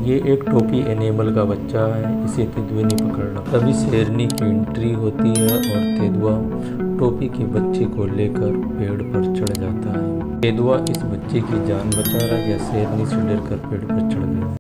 ये एक टोपी एनिमल का बच्चा है, इसे तेंदुए ने पकड़ा। तभी शेरनी की एंट्री होती है और तेंदुआ टोपी के बच्चे को लेकर पेड़ पर चढ़ जाता है। तेंदुआ इस बच्चे की जान बचा रहा या शेरनी से डरकर पेड़ पर चढ़ गया।